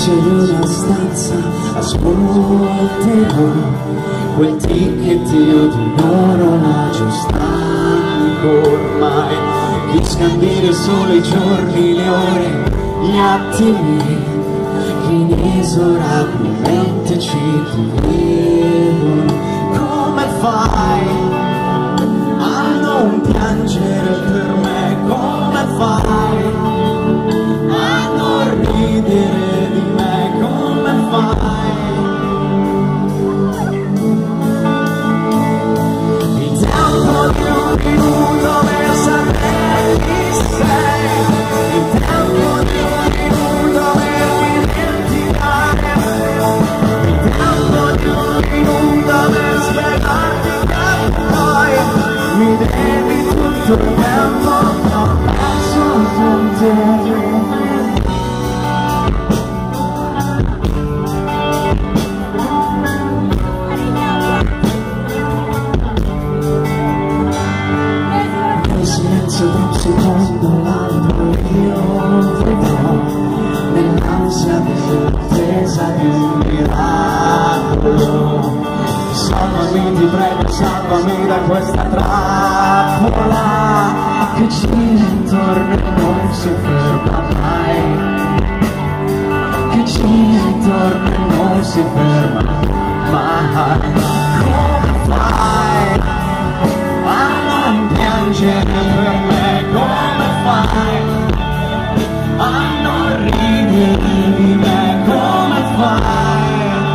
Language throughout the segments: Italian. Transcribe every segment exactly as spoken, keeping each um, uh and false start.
luce di una stanza ascolterò quel ticchettio di un orologio stanco ormai di scandire solo i giorni, le ore, gli attimi che inesorabilmente ci dividono. Come fai a non piangere per me? Come fai a non ridere di me? Come fai? Il tempo di un minuto per sapere chi sei, il tempo di un minuto per dimenticare, il tempo di un minuto per spiegarti che poi mi devi tutto il tempo, non penso con te. Tra un secondo l'altro io vedrò nell'ansia dell'attesa di un miracolo. Salvami, ti prego, salvami da questa trappola che gira intorno e non si ferma mai, che gira intorno e non si ferma mai. Come fai a non piangere per me? Come fai a non ridere di me? Come fai?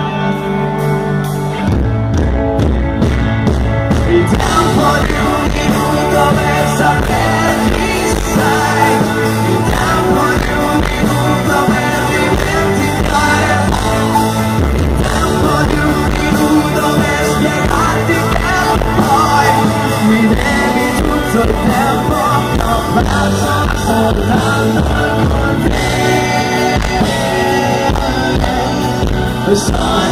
Il tempo di un minuto per sapere chi sei, il tempo di un minuto per dimenticare, il tempo di un minuto per spiegarti che poi mi devi tutto il tempo, non penso soltanto con te.